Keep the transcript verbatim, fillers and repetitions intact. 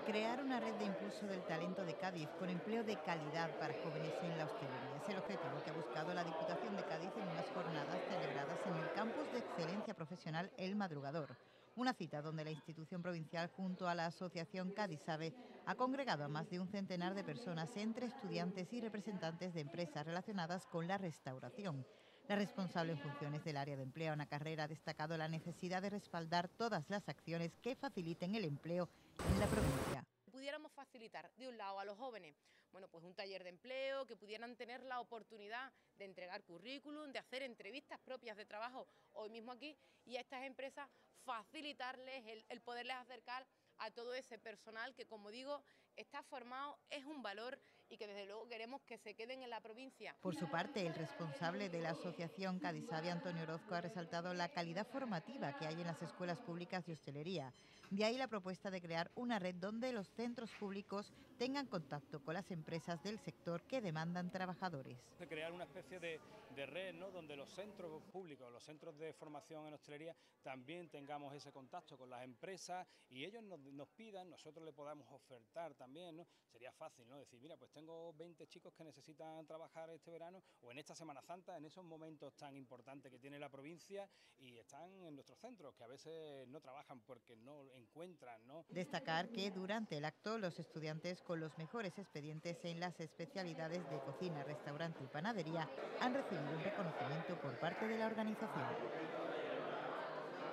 Crear una red de impulso del talento de Cádiz con empleo de calidad para jóvenes en la hostelería es el objetivo que ha buscado la Diputación de Cádiz en unas jornadas celebradas en el Campus de Excelencia Profesional El Madrugador. Una cita donde la institución provincial, junto a la Asociación Cádiz Sabe, ha congregado a más de un centenar de personas, entre estudiantes y representantes de empresas relacionadas con la restauración. La responsable en funciones del área de empleo, Ana Carrera, ha destacado la necesidad de respaldar todas las acciones que faciliten el empleo en la provincia. Pudiéramos facilitar, de un lado, a los jóvenes, bueno, pues un taller de empleo, que pudieran tener la oportunidad de entregar currículum, de hacer entrevistas propias de trabajo hoy mismo aquí, y a estas empresas facilitarles el, el poderles acercar a todo ese personal que, como digo, está formado, es un valor y que desde luego queremos que se queden en la provincia. Por su parte, el responsable de la Asociación Cádiz Sabe, Antonio Orozco, ha resaltado la calidad formativa que hay en las escuelas públicas de hostelería. De ahí la propuesta de crear una red donde los centros públicos tengan contacto con las empresas del sector que demandan trabajadores. De crear una especie de, de red, ¿no?, donde los centros públicos, los centros de formación en hostelería, también tengamos ese contacto con las empresas y ellos nos, nos pidan, nosotros le podamos ofertar también, ¿no? Sería fácil, ¿no?, decir, mira, pues tengo veinte chicos que necesitan trabajar este verano o en esta Semana Santa, en esos momentos tan importantes que tiene la provincia, y están en nuestros centros, que a veces no trabajan porque no encuentran, ¿no? Destacar que durante el acto los estudiantes con los mejores expedientes en las especialidades de cocina, restaurante y panadería han recibido un reconocimiento por parte de la organización.